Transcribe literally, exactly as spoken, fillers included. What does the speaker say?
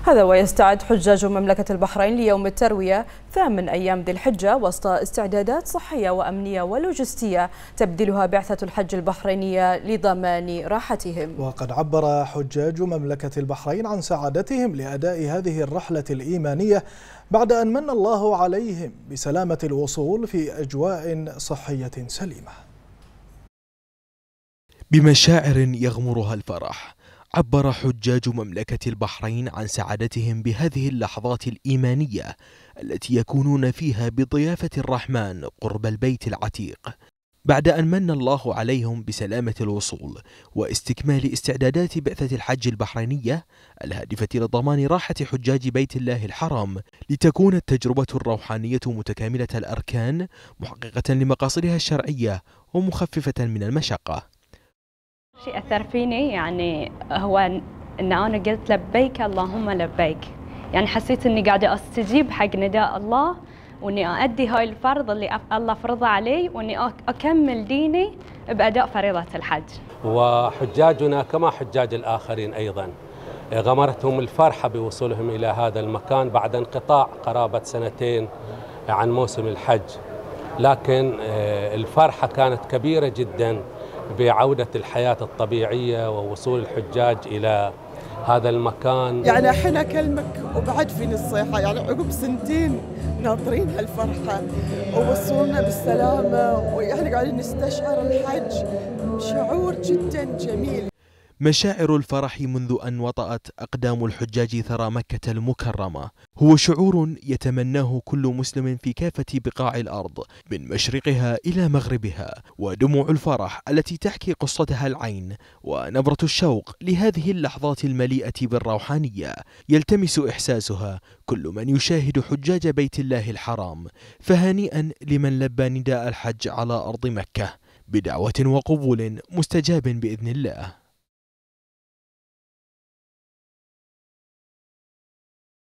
هذا ويستعد حجاج مملكة البحرين ليوم التروية ثامن أيام ذي الحجة وسط استعدادات صحية وأمنية ولوجستية تبذلها بعثة الحج البحرينية لضمان راحتهم. وقد عبر حجاج مملكة البحرين عن سعادتهم لأداء هذه الرحلة الإيمانية بعد أن من الله عليهم بسلامة الوصول في أجواء صحية سليمة. بمشاعر يغمرها الفرح، عبر حجاج مملكة البحرين عن سعادتهم بهذه اللحظات الإيمانية التي يكونون فيها بضيافة الرحمن قرب البيت العتيق، بعد أن من الله عليهم بسلامة الوصول واستكمال استعدادات بعثة الحج البحرينية الهادفة لضمان راحة حجاج بيت الله الحرام، لتكون التجربة الروحانية متكاملة الأركان محققة لمقاصدها الشرعية ومخففة من المشقة. شيء أثر فيني يعني هو أن أنا قلت لبيك اللهم لبيك، يعني حسيت أني قاعدة أستجيب حق نداء الله، وأني أؤدي هاي الفرض اللي الله فرضه علي، وأني أكمل ديني بأداء فريضة الحج. وحجاجنا كما حجاج الآخرين أيضا غمرتهم الفرحة بوصولهم إلى هذا المكان بعد انقطاع قرابة سنتين عن موسم الحج، لكن الفرحة كانت كبيرة جدا بعودة الحياة الطبيعية ووصول الحجاج إلى هذا المكان. يعني الحين أكلمك وبعد فيني الصيحة، يعني عقب سنتين ناطرين هالفرحة ووصولنا بالسلامة، ويعني قاعدين نستشعر الحج، شعور جدا جميل. مشاعر الفرح منذ أن وطأت أقدام الحجاج ثرى مكة المكرمة هو شعور يتمناه كل مسلم في كافة بقاع الأرض من مشرقها إلى مغربها، ودموع الفرح التي تحكي قصتها العين ونبرة الشوق لهذه اللحظات المليئة بالروحانية يلتمس إحساسها كل من يشاهد حجاج بيت الله الحرام. فهنيئا لمن لبى نداء الحج على أرض مكة بدعوة وقبول مستجاب بإذن الله.